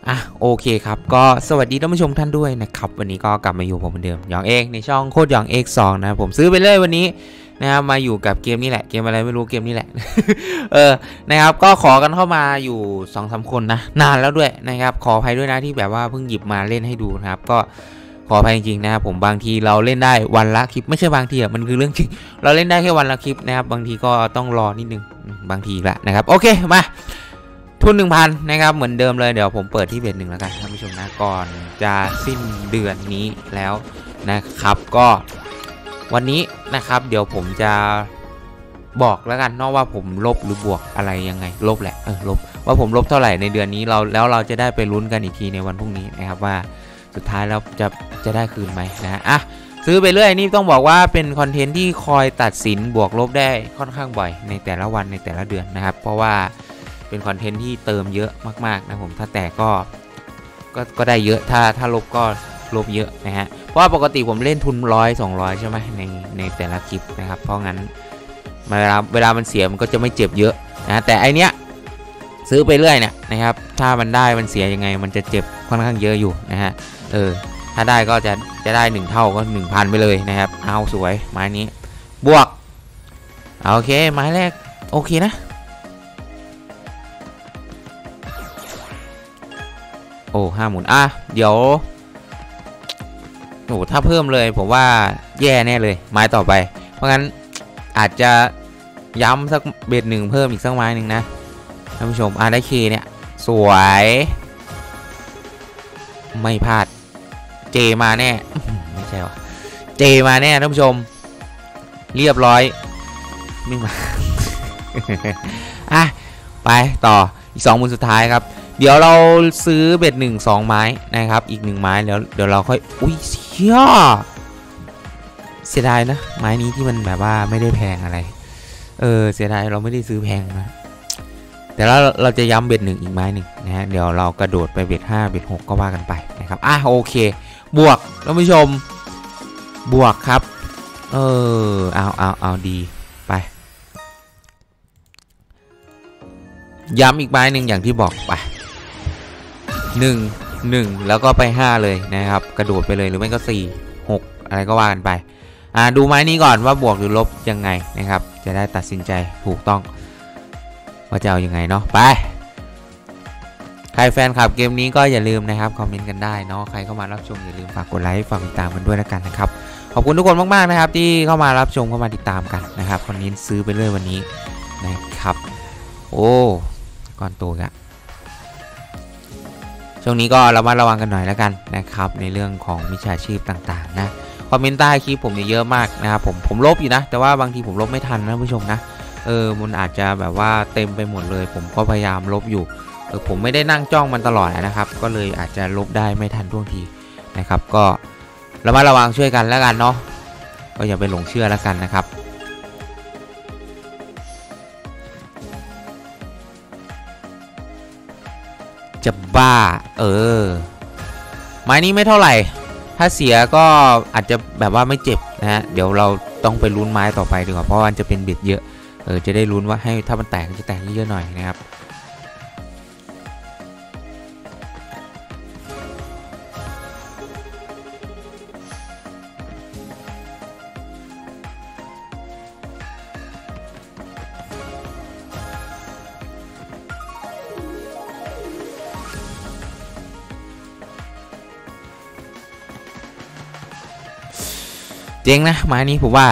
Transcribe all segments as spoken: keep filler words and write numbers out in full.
อ่ะโอเคครับก็สวัสดีท่านผู้ชมท่านด้วยนะครับวันนี้ก็กลับมาอยู่ผมเหมือนเดิมหยองเอกในช่องโคตรหยองเอกสองนะผมซื้อไปเลยวันนี้นะครับมาอยู่กับเกมนี้แหละเกมอะไรไม่รู้เกมนี้แหละ เออนะครับก็ขอกันเข้ามาอยู่ สองสาม คนนะนานแล้วด้วยนะครับขออภัยด้วยนะที่แบบว่าเพิ่งหยิบมาเล่นให้ดูนะครับก็ขออภัยจริงๆนะครับผมบางทีเราเล่นได้วันละคลิปไม่ใช่บางทีอ่ะมันคือเรื่องจริงเราเล่นได้แค่วันละคลิปนะครับบางทีก็ต้องรอนิดนึงบางทีละนะครับโอเคมาทุน หนึ่งพัน นะครับเหมือนเดิมเลยเดี๋ยวผมเปิดที่เบสหนึ่งแล้วกันท่านผู้ชมนะก่อนจะสิ้นเดือนนี้แล้วนะครับก็วันนี้นะครับเดี๋ยวผมจะบอกแล้วกันเนาะว่าผมลบหรือบวกอะไรยังไงลบแหละเออลบว่าผมลบเท่าไหร่ในเดือนนี้เราแล้วเราจะได้ไปลุ้นกันอีกทีในวันพรุ่งนี้นะครับว่าสุดท้ายแล้วจะจะได้คืนไหมนะอ่ะซื้อไปเรื่อยนี่ต้องบอกว่าเป็นคอนเทนต์ที่คอยตัดสินบวกลบได้ค่อนข้างบ่อยในแต่ละวันในแต่ละเดือนนะครับเพราะว่าเป็นคอนเทนต์ที่เติมเยอะมากๆนะผมถ้าแตกก็ก็ก็ได้เยอะถ้าถ้าลบก็ลบเยอะนะฮะเพราะว่าปกติผมเล่นทุนร้อยสองร้อยใช่ไหมในในแต่ละคลิปนะครับเพราะงั้นเวลาเวลามันเสียมันก็จะไม่เจ็บเยอะนะแต่ไอเนี้ยซื้อไปเรื่อยเนี่ยนะครับถ้ามันได้มันเสียยังไงมันจะเจ็บค่อนข้างเยอะอยู่นะฮะเออถ้าได้ก็จะจะได้หนึ่งเท่าก็ หนึ่งพัน ไปเลยนะครับเอาสวยไม้นี้บวกโอเคไม้แรกโอเคนะโอ้ห้าหมุนอ่ะเดี๋ยวโอ้ถ้าเพิ่มเลยผมว่าแย่แน่เลยไม้ต่อไปเพราะงั้นอาจจะย้ำสักเบ็ดหนึ่งเพิ่มอีกสักไม้หนึ่งนะท่านผู้ชมอ่ะได้เคเนี่ยสวยไม่พลาดเจมาแน่ไม่ใช่วะเจมาแน่ท่านผู้ชมเรียบร้อยไม่มา อ่ะไปต่ออีกสองหมุนสุดท้ายครับเดี๋ยวเราซื้อเบ็ดหนึ่งสองไม้นะครับอีกหนึ่งไม้แล้วเดี๋ยวเราค่อยอุ้ยเชี่ยเสียดายนะไม้นี้ที่มันแบบว่าไม่ได้แพงอะไรเออเสียดายเราไม่ได้ซื้อแพงนะแต่เราเราจะย้ำเบ็ดหนึ่งอีกไม้หนึ่งนะฮะเดี๋ยวเรากระโดดไปเบ็ดห้าเบ็ดหกก็ว่ากันไปนะครับอ่ะโอเคบวกท่านผู้ชมบวกครับเออเอาเอาเอาดีไปย้ำอีกไม้หนึ่งอย่างที่บอกไปหนึ่ง หนึ่งแล้วก็ไปห้าเลยนะครับกระโดดไปเลยหรือไม่ก็สี่ หกอะไรก็ว่ากันไปอ่าดูไม้นี้ก่อนว่าบวกหรือลบยังไงนะครับจะได้ตัดสินใจถูกต้องว่าจะเอายังไงเนาะไปใครแฟนคลับเกมนี้ก็อย่าลืมนะครับคอมเมนต์กันได้เนาะใครเข้ามารับชมอย่าลืมฝากกดไลค์ฝากติดตามกันด้วยแล้วกันนะครับขอบคุณทุกคนมากๆนะครับที่เข้ามารับชมเข้ามาติดตามกันนะครับคนนี้ซื้อไปเรื่อยวันนี้นะครับโอ้ก่อนโตกะช่วงนี้ก็ระมัดระวังกันหน่อยแล้วกันนะครับในเรื่องของมิจฉาชีพต่างๆนะคอมเมนต์ใต้คลิปผมเยอะมากนะครับผมผมลบอยู่นะแต่ว่าบางทีผมลบไม่ทันนะผู้ชมนะเออมันอาจจะแบบว่าเต็มไปหมดเลยผมก็พยายามลบอยู่เออผมไม่ได้นั่งจ้องมันตลอดนะครับก็เลยอาจจะลบได้ไม่ทันท่วงทีนะครับก็ระมัดระวังช่วยกันแล้วกันเนาะก็อย่าไปหลงเชื่อแล้วกันนะครับจะบ้าเออไม้นี้ไม่เท่าไหร่ถ้าเสียก็อาจจะแบบว่าไม่เจ็บนะฮะเดี๋ยวเราต้องไปลุ้นไม้ต่อไปดีกว่าเพราะมันจะเป็นเบ็ดเยอะเออจะได้ลุ้นว่าให้ถ้ามันแตกจะแตกเยอะๆหน่อยนะครับเจ๊งนะไม้นี้ผมว่า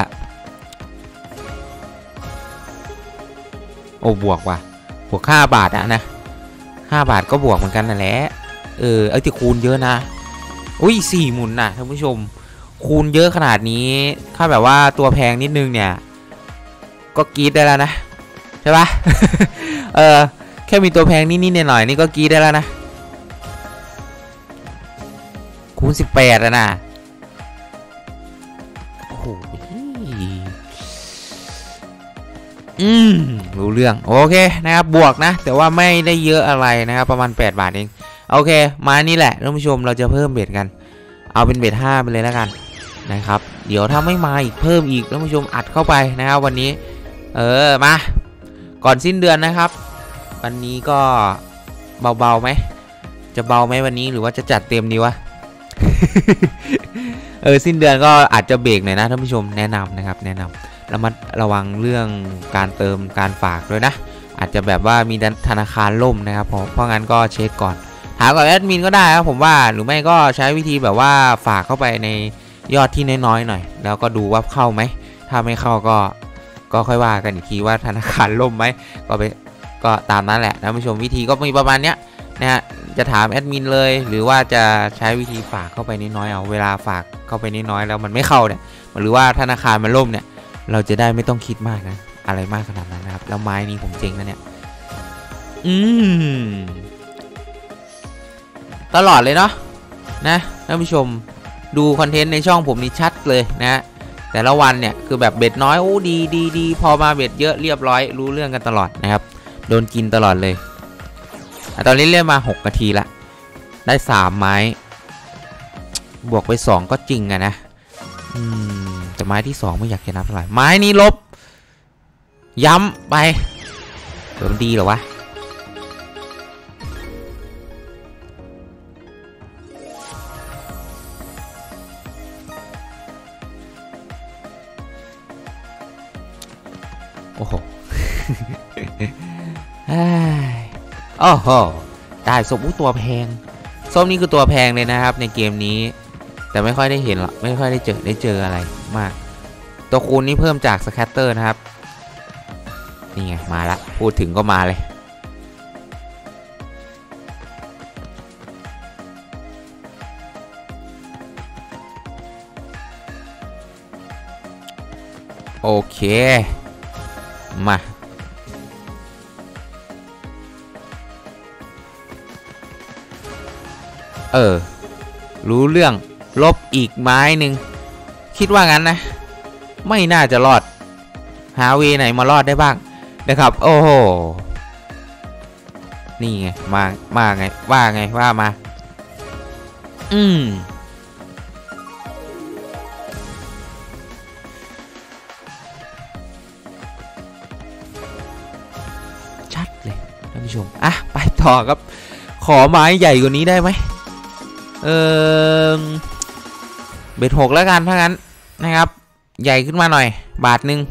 โอ้บวกว่ะบวกห้าบาทอะนะห้าบาทก็บวกเหมือนกันนั่นแหละเออเอ้ยแต่คูณเยอะนะอุ้ยสี่หมุนนะท่านผู้ชมคูณเยอะขนาดนี้ถ้าแบบว่าตัวแพงนิดนึงเนี่ยก็กรี๊ดได้แล้วนะใช่ปะ เออแค่มีตัวแพงนิดๆหน่อยๆนี่ก็กรี๊ดได้แล้วนะคูณสิบแปดอะนะอืมรู้เรื่องโอเคนะครับบวกนะแต่ว่าไม่ได้เยอะอะไรนะครับประมาณแปดบาทเองโอเคมานี่แหละท่านผู้ชมเราจะเพิ่มเบ็ดกันเอาเป็นเบ็ดห้าไปเลยแล้วกันนะครับเดี๋ยวถ้าไม่มาอีกเพิ่มอีกท่านผู้ชมอัดเข้าไปนะครับวันนี้เออมาก่อนสิ้นเดือนนะครับวันนี้ก็เบาๆไหมจะเบาไหมวันนี้หรือว่าจะจัดเต็มดีวะ เออสิ้นเดือนก็อาจจะเบรกหน่อยนะท่านผู้ชมแนะนำนะครับแนะนำระมัดระวังเรื่องการเติมการฝากด้วยนะอาจจะแบบว่ามีธนาคารล่มนะครับเพราะเพราะงั้นก็เช็คก่อนหากับแอดมินก็ได้ครับผมว่าหรือไม่ก็ใช้วิธีแบบว่าฝากเข้าไปในยอดที่น้อยๆหน่อยแล้วก็ดูว่าเข้าไหมถ้าไม่เข้าก็ก็ค่อยว่ากันอีกทีว่าธนาคารล่มไหมก็ไปก็ตามนั้นแหละท่านผู้ชมวิธีก็มีประมาณเนี้ยนะฮะจะถามแอดมินเลยหรือว่าจะใช้วิธีฝากเข้าไปน้อยๆเอาเวลาฝากเข้าไปน้อยๆแล้วมันไม่เข้าเนี่ยหรือว่าธนาคารมันล่มเนี่ยเราจะได้ไม่ต้องคิดมากนะอะไรมากขนาดนั้นนะครับแล้วไม้นี้ผมเจ๊งนะเนี่ยอืมตลอดเลยเนาะนะท่านผู้ชมดูคอนเทนต์ในช่องผมนี่ชัดเลยนะแต่ละวันเนี่ยคือแบบเบ็ดน้อยโอ้ดีดีดีพอมาเบ็ดเยอะเรียบร้อยรู้เรื่องกันตลอดนะครับโดนกินตลอดเลยตอนนี้เล่นมาหกนาทีละได้สามไม้บวกไปสองก็จริงอะนะอืมแต่ไม้ที่สองไม่อยากจะนับเท่าไหร่ไม้นี้ลบย้ำไปเดี๋ยวมันดีเหรอวะโอ้โห โอ้โหได้ส้มอู้ตัวแพงส้มนี่คือตัวแพงเลยนะครับในเกมนี้แต่ไม่ค่อยได้เห็นหรอกไม่ค่อยได้เจอได้เจออะไรมากตัวคูณนี่เพิ่มจากสแคตเตอร์นะครับนี่ไงมาละพูดถึงก็มาเลยโอเคมาเออรู้เรื่องลบอีกไม้หนึ่งคิดว่างั้นนะไม่น่าจะรอดหาเวไหนมารอดได้บ้างนะครับโอ้โหนี่ไงมามาไงว่าไงว่ามาอืมชัดเลยท่านผู้ชมอ่ะไปต่อครับขอไม้ใหญ่กว่านี้ได้ไหมเออเบ็ดหกแล้วกันถ้างั้นนะครับใหญ่ขึ้นมาหน่อยบาทหนึ่ง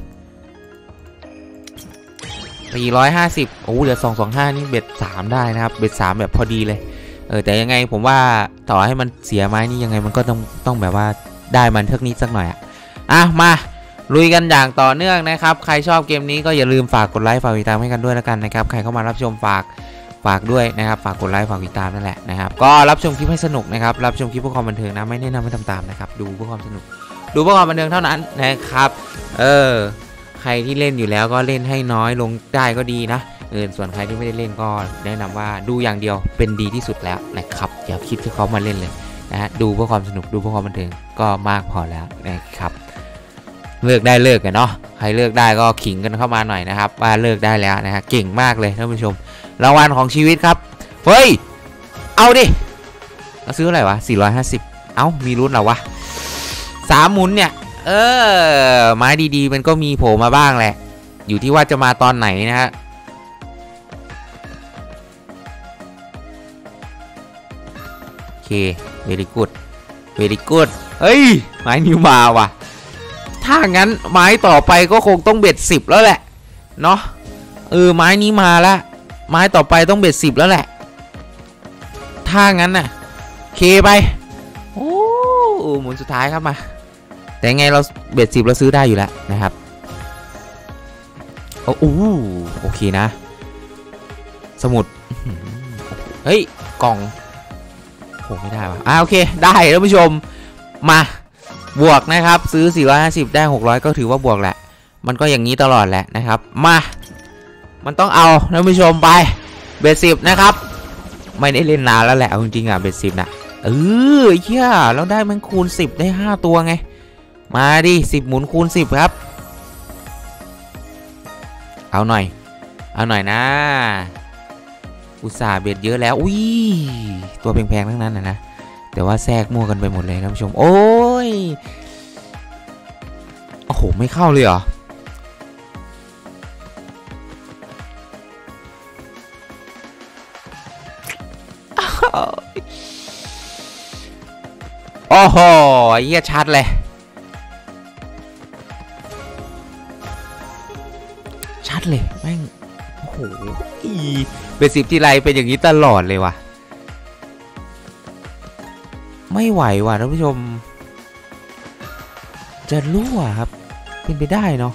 สี่ร้อยห้าสิบโอ้เดี๋ยวสองสองห้านี่เบ็ดสามได้นะครับเบ็ดสามแบบพอดีเลยเออแต่ยังไงผมว่าต่อให้มันเสียไม้นี่ยังไงมันก็ต้องต้องแบบว่าได้มันเท่านี้สักหน่อยอ่ะอ่ะมาลุยกันอย่างต่อเนื่องนะครับใครชอบเกมนี้ก็อย่าลืมฝากกดไลค์ฝากติดตามให้กันด้วยแล้วกันนะครับใครเข้ามารับชมฝากฝากด้วยนะครับฝากกดไลค์ฝากติดตามนั่นแหละนะครับก็รับชมคลิปให้สนุกนะครับรับชมคลิปเพื่อความบันเทิงนะไม่แนะนำให้ทำตามนะครับดูเพื่อความสนุกดูเพื่อความบันเทิงเท่านั้นนะครับเออใครที่เล่นอยู่แล้วก็เล่นให้น้อยลงได้ก็ดีนะเออส่วนใครที่ไม่ได้เล่นก็แนะนำว่าดูอย่างเดียวเป็นดีที่สุดแล้วนะครับอย่าคิดที่เขามาเล่นเลยนะฮะดูเพื่อความสนุกดูเพื่อความบันเทิงก็มากพอแล้วนะครับเลิกได้เลิกกันเนาะใครเลิกได้ก็ขิงกันเข้ามาหน่อยนะครับว่าเลิกได้แล้วนะฮะเก่งมากเลยท่านผู้ชมรางวัลของชีวิตครับเฮ้ยเอาดิเราซื้ออะไรวะสี่ร้อยห้าสิบเอ้ามีรุ่นเหรอวะสามหมุนเนี่ยเออไม้ดีๆมันก็มีโผล่มาบ้างแหละอยู่ที่ว่าจะมาตอนไหนนะฮะโอเค very good very good เฮ้ยไม้นิวมาว่ะถ้างั้นไม้ต่อไปก็คงต้องเบ็ดสิบแล้วแหละเนาะเออไม้นี้มาแล้วไม้ต่อไปต้องเบ็ดสิบแล้วแหละถ้างั้นน่ะเคไปโอ้หมุนสุดท้ายครับมาแต่ไงเราเบ็ดสิบเราซื้อได้อยู่แล้วนะครับโอ้โหโอเคนะสมุดเฮ้ยกล่องโอ้ไม่ได้วะอ่าโอเคได้ท่านผู้ชมมาบวกนะครับซื้อสี่ร้อยห้าสิบได้หกร้อยก็ถือว่าบวกแหละมันก็อย่างนี้ตลอดแหละนะครับมามันต้องเอาท่านผู้ชมไปเบ็ดสิบนะครับไม่ได้เล่นนานแล้วแหละจริงๆอ่ะเบ็ดสิบนะเออเหี้ยแล้วได้มันคูณสิบได้ห้าตัวไงมาดิสิบหมุนคูณสิบครับเอาหน่อยเอาหน่อยนะอุตส่าห์เบ็ดเยอะแล้วอุ้ยตัวแพงๆทั้งนั้นนะนะแต่ว่าแทรกมั่วกันไปหมดเลยท่านผู้ชมโอ้ยโอ้โหไม่เข้าเลยเหรอโอ้โหเหี้ยชัดเลยชัดเลยแม่งโอ้โหเป็นสิบที่ไรเป็นอย่างนี้ตลอดเลยว่ะไม่ไหวว่ะท่านผู้ชมจะรั่วครับเป็นไปได้เนาะ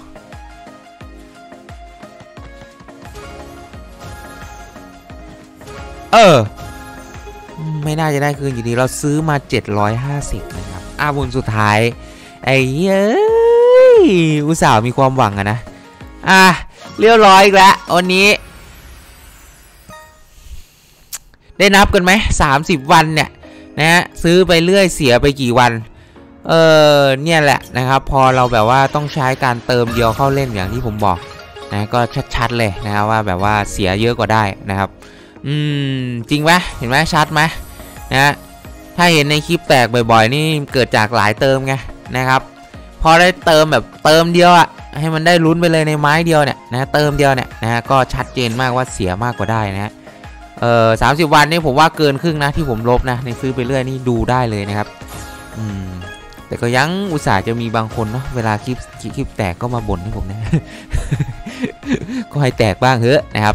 เออไม่น่าจะได้คืนอยู่ดีเราซื้อมาเจ็ดร้อยห้าสิบนะครับอ่ะบุญสุดท้ายไอ้เย้ยอุตส่าห์มีความหวังอะนะอ่ะเรียบร้อยอีกแล้ววันนี้ได้นับกันไหมสามสิบวันเนี่ยนะฮะซื้อไปเรื่อยเสียไปกี่วันเออเนี่ยแหละนะครับพอเราแบบว่าต้องใช้การเติมเดียวเข้าเล่นอย่างที่ผมบอกนะก็ชัดๆเลยนะครับว่าแบบว่าเสียเยอะกว่าได้นะครับอืมจริงไหมเห็นไหมชัดไหมนะถ้าเห็นในคลิปแตกบ่อยๆนี่เกิดจากหลายเติมไงนะครับพอได้เติมแบบเติมเดียวอะให้มันได้ลุ้นไปเลยในไม้เดียวเนี่ยนะเติมเดียวเนี่ยนะก็ชัดเจนมากว่าเสียมากกว่าได้นะเออสามสิบวันนี่ผมว่าเกินครึ่งนะที่ผมลบนะในซื้อไปเรื่อยนี่ดูได้เลยนะครับอืมแต่ก็ยังอุตส่าห์จะมีบางคนเนาะเวลาคลิปคลิปแตกก็มาบ่นให้ผมนะ ก็ให้แตกบ้างเถอะนะครับ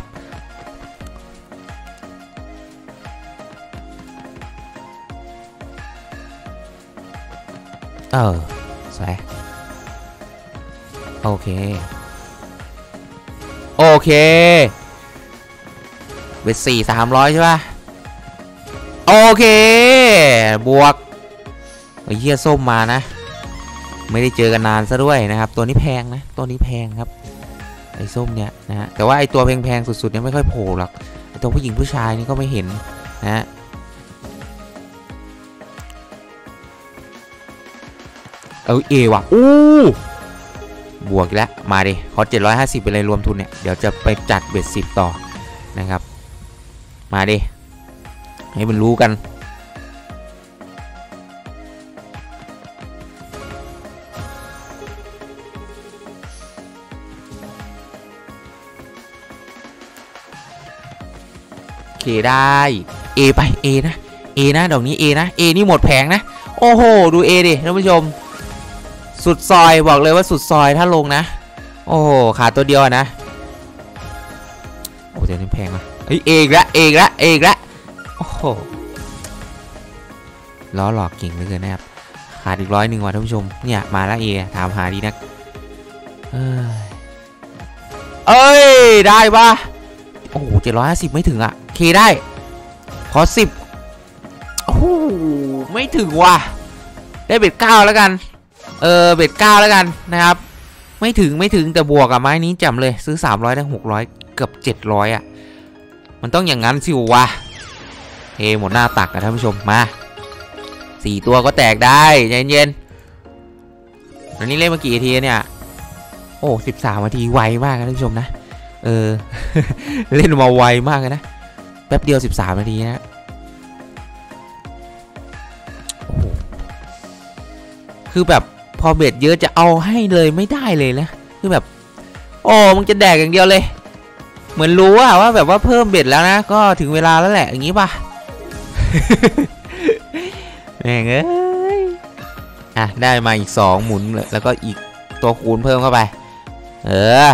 เออใส่โอเคโอเคเวทสี่สามร้อยใช่ป่ะโอเคบวกไอ้เหี้ยส้มมานะไม่ได้เจอกันนานซะด้วยนะครับตัวนี้แพงนะตัวนี้แพงครับไอ้ส้มเนี่ยนะฮะแต่ว่าไอ้ตัวแพงๆสุดๆเนี่ยไม่ค่อยโผล่หรอกไอ้ตัวผู้หญิงผู้ชายนี่ก็ไม่เห็นนะฮะเออเอว่ะอู้บวกแล้วมาดิขอเจ็ดร้อยห้าสิบไปเลยรวมทุนเนี่ยเดี๋ยวจะไปจัดเบ็ดสิบต่อนะครับมาดิให้มันรู้กันเคได้เอไปเอนะเอนะดอกนี้เอนะเอนี่หมดแผงนะโอ้โหดูเอดิท่านผู้ชมสุดซอยบอกเลยว่าสุดซอยถ้าลงนะโอ้โหขาดตัวเดียวนะโอ้เดี๋ยวนี้แพงอ่ะเอ้ยเอกละเอกละเอกละโอ้โหล้อหลอกเก่งเหลือเกินนะครับขาดอีกร้อยหนึ่งว่ะท่านผู้ชมเนี่ยมาแล้วเอถามหาดีนักเอ้ยได้ปะโอ้โหเจ็ดร้อยห้าสิบไม่ถึงอ่ะเคได้ขอสิบโอ้โหไม่ถึงว่ะได้เบ็ดเก้าแล้วกันเออเบ็ดเก้าแล้วกันนะครับไม่ถึงไม่ถึงแต่บวกกับไม้นี้จำเลยซื้อสามร้อยได้หกร้อยเกือบเจ็ดร้อยอ่ะมันต้องอย่างนั้นสิวะเทหมดหน้าตักนะท่านผู้ชมมาสี่ตัวก็แตกได้เย็นๆตอนนี้เล่นมากี่นาทีเนี่ยโอ้สิบสามนาทีไวมากนะท่านผู้ชมนะเออ เล่นมาไวมากเลยนะแป๊บเดียวสิบสามนาทีนะโอ้คือแบบพอเบ็ดเยอะจะเอาให้เลยไม่ได้เลยนะคือแบบโอ้มึงจะแดกอย่างเดียวเลยเหมือนรู้ว่าว่าแบบว่าเพิ่มเบ็ดแล้วนะก็ถึงเวลาแล้วแหละอย่างนี้ป่ะ แม่งเอ้ยอ่ะได้มาอีกสองหมุนเลยแล้วก็อีกตัวคูณเพิ่มเข้าไปเออ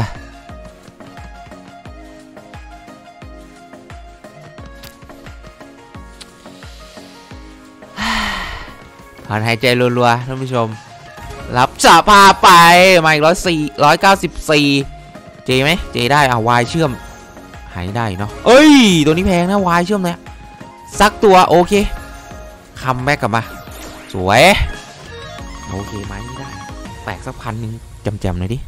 ถอนหายใจรัวๆท่านผู้ชมรับสภาไปมาอีกร้อยสี่ร้อยเก้าสิบสี่เจไหมเจได้อ่ะวายเชื่อมหายได้เนาะเอ้ยตัวนี้แพงนะวายเชื่อมเนี่ยสักตัวโอเคคัมแบ็กกลับมาสวยโอเคไหมไม่ได้แตกสักพันหนึ่งจำๆหน่อยดิ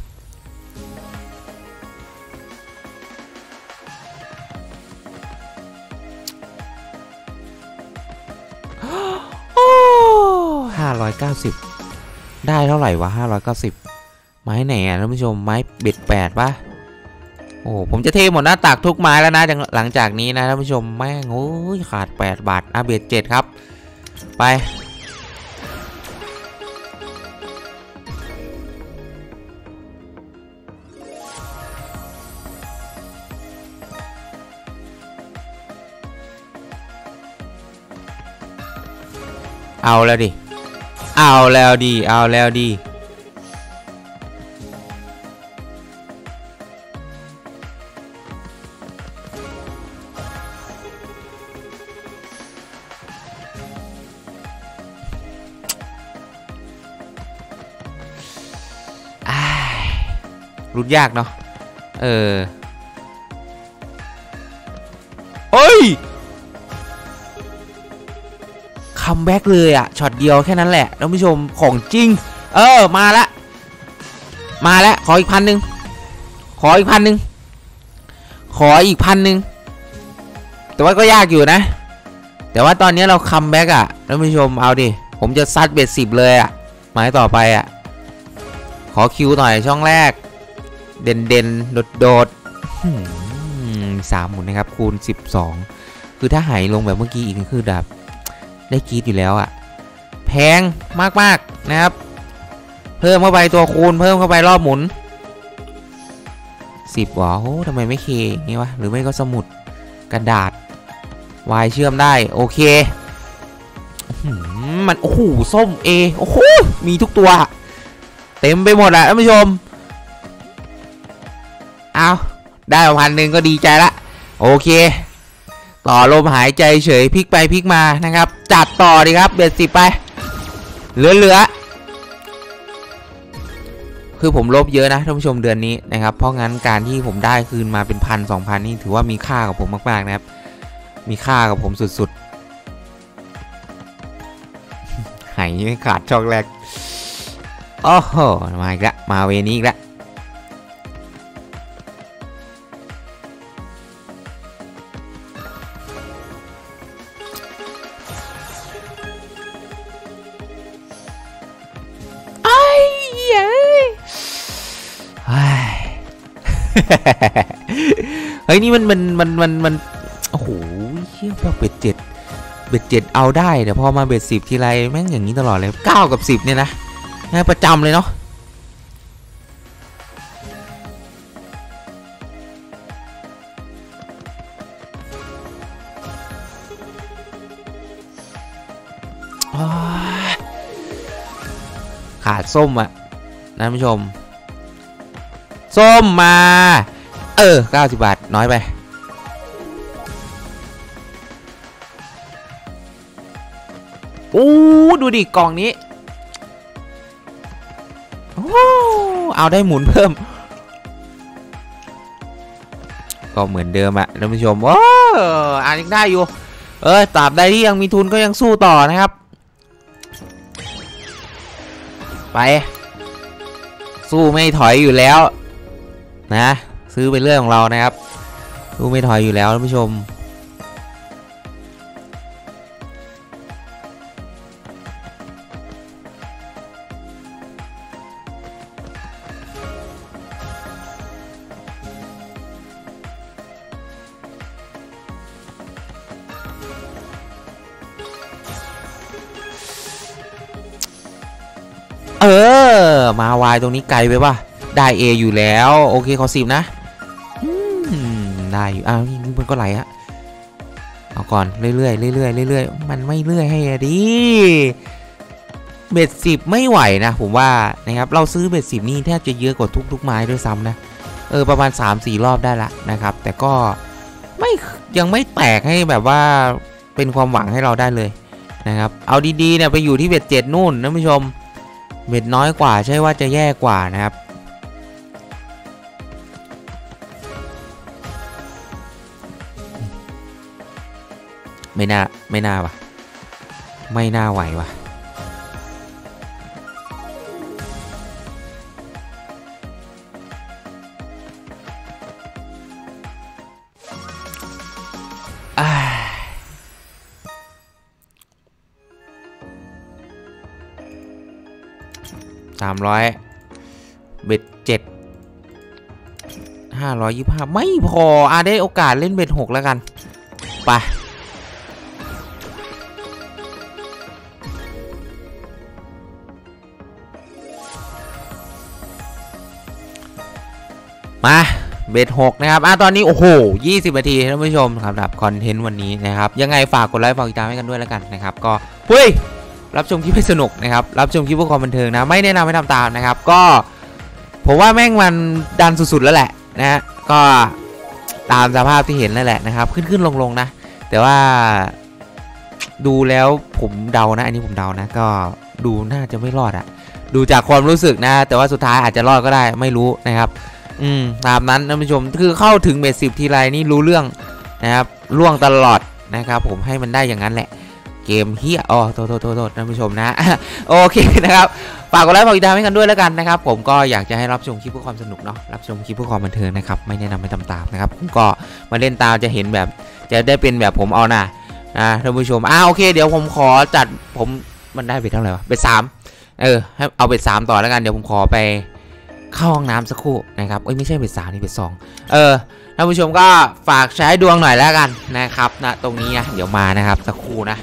ห้าร้อยเก้าสิบได้เท่าไหร่วะห้าร้อยเก้าสิบไม้ไหนอ่ะท่านผู้ชมไม้เบ็ดแปดป่ะโอ้ผมจะเทหมดหน้าตักทุกไม้แล้วนะหลังจากนี้นะท่านผู้ชมแม่งโอ้ยขาดแปดบาทอ่ะเบ็ดเจ็ดครับไปเอาแล้วดิเอาแล้วดิเอาแล้วดิรุดยากเนาะเออเอ้ยคัมแบ็กเลยอะช็อตเดียวแค่นั้นแหละท่านผู้ชมของจริงเออมาละมาแล้วขออีกพันหนึ่งขออีกพันหนึ่งขออีกพันหนึ่งแต่ว่าก็ยากอยู่นะแต่ว่าตอนนี้เราคัมแบ็กอะท่านผู้ชมเอาดิผมจะซัดเบ็ดสิบเลยอะหมายต่อไปอะขอคิวหน่อยช่องแรกเด่นเด่นโดดโดดสามหมุนนะครับคูณสิบสองคือถ้าหายลงแบบเมื่อกี้อีกคือแบบได้กรีดอยู่แล้วอะแพงมากๆนะครับเพิ่มเข้าไปตัวคูณเพิ่มเข้าไปรอบหมุนสิบหรอโอ้ทำไมไม่เคนี่วะหรือไม่ก็สมุดกระดาษวายเชื่อมได้โอเคมันโอ้โหส้มเอโอ้โหมีทุกตัวเต็มไปหมดอะท่านผู้ชมเอาได้ประมาณนึงก็ดีใจละโอเคต่อลมหายใจเฉยพลิกไปพลิกมานะครับจัดต่อดีครับเบ็ดสิบไปเหลือๆคือผมลบเยอะนะท่านผู้ชมเดือนนี้นะครับเพราะงั้นการที่ผมได้คืนมาเป็นพันสองพันนี่ถือว่ามีค่ากับผมมากๆนะครับมีค่ากับผมสุดๆหายไม่ขาดช่องแรกโอ้โหมาอีกแล้วมาเวนี้อีกแล้วเฮ้ยนี่มันมันมันมันมันโอ้โหเชี่ยพอเบ็ดเจ็ดเบ็ดเจ็ดเอาได้แต่พอมาเบ็ดสิบทีไรแม่งอย่างนี้ตลอดเลยเก้ากับสิบเนี่ยนะนะประจำเลยเนาะขาดส้มอ่ะท่านผู้ชมส้มมาเออเก้าสิบบาทน้อยไปโอ้ดูดิกล่องนี้โอ้เอาได้หมุนเพิ่มก็เหมือนเดิมอะท่านผู้ชมโอ้อ่านยังได้อยู่เออตราบใดที่ยังมีทุนก็ยังสู้ต่อนะครับไปสู้ไม่ถอยอยู่แล้วนะซื้อไปเรื่องของเรานะครับสู้ไม่ถอยอยู่แล้วท่านผู้ชมเออมาวายตรงนี้ไกลไปป่ะได้ A อยู่แล้วโอเคขอสิบนะได้อยู่อ้าวนี่มันก็ไหลฮะเอาก่อนเรื่อยๆเรื่อยๆเรื่อยๆมันไม่เรื่อยให้ดิเบ็ดสิบไม่ไหวนะผมว่านะครับเราซื้อเบ็ดสิบนี่แทบจะเยอะกว่าทุกๆไม้ด้วยซ้ำนะเออประมาณ สามสี่ รอบได้ละนะครับแต่ก็ไม่ยังไม่แตกให้แบบว่าเป็นความหวังให้เราได้เลยนะครับเอาดีๆเนี่ยไปอยู่ที่เบ็ดเจ็ดนู่นท่านผู้ชมเบ็ดน้อยกว่าใช่ว่าจะแย่กว่านะครับไม่น่าไม่น่าวะไม่น่าไหววะสามร้อยเบ็ดเจ็ดห้าร้อยยี่สิบห้าไม่พออ่ะได้โอกาสเล่นเบ็ดหกแล้วกันไปมาเบ็ดหกนะครับอ่ะตอนนี้โอ้โหยี่สิบนาทีท่านผู้ชมสำหรับคอนเทนต์วันนี้นะครับยังไงฝากกดไลค์ฝากติดตามให้กันด้วยแล้วกันนะครับก็เฮ้ยรับชมคลิปให้สนุกนะครับรับชมคลิปเพื่อความบันเทิงนะไม่แนะนำให้ทำตามนะครับก็ผมว่าแม่งมันดันสุดๆแล้วแหละนะฮะก็ตามสภาพที่เห็นนั่นแหละนะครับขึ้นขึ้นลงลงนะแต่ว่าดูแล้วผมเดานะอันนี้ผมเดานะก็ดูน่าจะไม่รอดอะดูจากความรู้สึกนะแต่ว่าสุดท้ายอาจจะรอดก็ได้ไม่รู้นะครับอืมตามนั้นท่านผู้ชมคือเข้าถึงเบสสิบทีไรนี่รู้เรื่องนะครับล่วงตลอดนะครับผมให้มันได้อย่างนั้นแหละเกมเฮียอ๋อโทษโทษโทษท่านผู้ชมนะโอเคนะครับฝากกดไลค์ฝากติดตามให้กันด้วยแล้วกันนะครับผมก็อยากจะให้รับชมคลิปเพื่อความสนุกเนาะรับชมคลิปเพื่อความบันเทิงนะครับไม่แนะนำให้ทำตามนะครับผมก็มาเล่นตามจะเห็นแบบจะได้เป็นแบบผมเอานะนะท่านผู้ชมอ่าโอเคเดี๋ยวผมขอจัดผมมันได้เบ็ดเท่าไหร่วะเบ็ดสามเออให้เอาเบ็ดสามต่อแล้วกันเดี๋ยวผมขอไปเข้าห้องน้ำสักครู่นะครับเอ้ยไม่ใช่เบ็ดสามนี่เบ็ดสองเออท่านผู้ชมก็ฝากใช้ดวงหน่อยแล้วกันนะครับนะตรงนี้นะเดี๋ยวมานะครับสักครู่นะ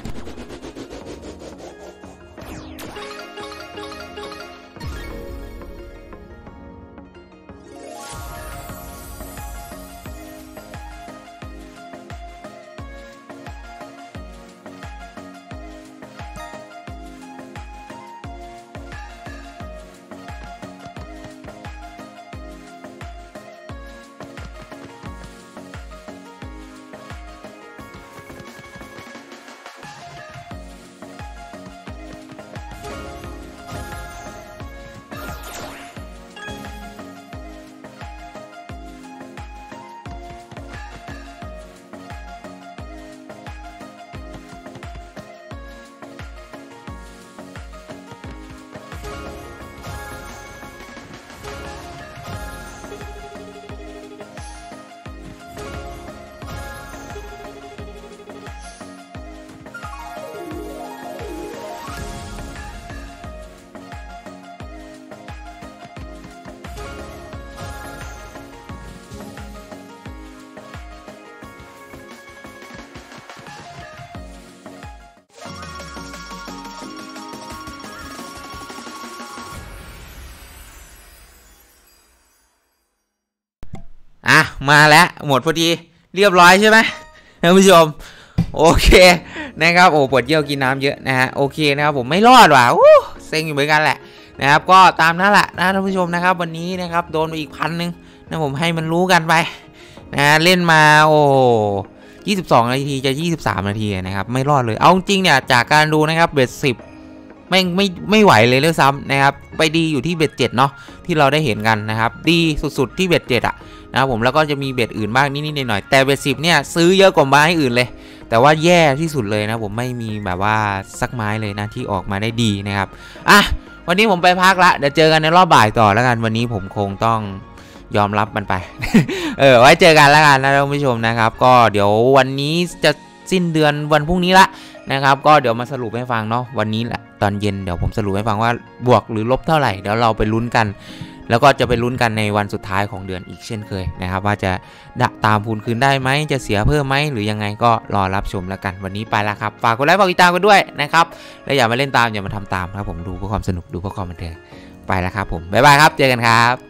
อ่ะมาแล้วหมดพอดีเรียบร้อยใช่ไหมท่านผู้ชมโอเคนะครับโอ้ปวดเยี่ยวกินน้ำเยอะนะฮะโอเคนะครับผมไม่รอดว่ะเซ็งอยู่เหมือนกันแหละนะครับก็ตามนั้นแหละนะท่านผู้ชมนะครับวันนี้นะครับโดนไปอีกพันหนึ่งนะผมให้มันรู้กันไปนะเล่นมาโอ้ยี่สิบสองนาทีจะยี่สิบสามนาทีนะครับไม่รอดเลยเอาจริงเนี่ยจากการดูนะครับเบ็ดสิบไม่ไม่ไม่ไหวเลยเลยซ้ำนะครับไปดีอยู่ที่เบ็ดเจ็ดเนาะที่เราได้เห็นกันนะครับดีสุดๆที่เบ็ดเจ็ดอ่ะนะครับผมแล้วก็จะมีเบ็ดอื่นบ้างนิดๆหน่อยๆแต่เบ็ดสิบเนี่ยซื้อเยอะกว่าไม้อื่นเลยแต่ว่าแย่ที่สุดเลยนะผมไม่มีแบบว่าสักไม้เลยนะที่ออกมาได้ดีนะครับอ่ะวันนี้ผมไปพักละเดี๋ยวเจอกันในรอบบ่ายต่อแล้วกันวันนี้ผมคงต้องยอมรับมันไป เออไว้เจอกันแล้วกันนะท่านผู้ชมนะครับก็เดี๋ยววันนี้จะสิ้นเดือนวันพรุ่งนี้ละนะครับก็เดี๋ยวมาสรุปให้ฟังเนาะวันนี้แหละตอนเย็นเดี๋ยวผมสรุปให้ฟังว่าบวกหรือลบเท่าไหร่เดี๋ยวเราไปลุ้นกันแล้วก็จะไปลุ้นกันในวันสุดท้ายของเดือนอีกเช่นเคยนะครับว่าจะตามพูนคืนได้ไหมจะเสียเพิ่มไหมหรือยังไงก็รอรับชมแล้วกันวันนี้ไปแล้วครับฝากกดไลค์ฝากติดตามกันด้วยนะครับและอย่ามาเล่นตามอย่ามาทำตามครับผมดูเพื่อความสนุกดูเพื่อความบันเทิงไปแล้วครับผมบ๊ายบายครับเจอกันครับ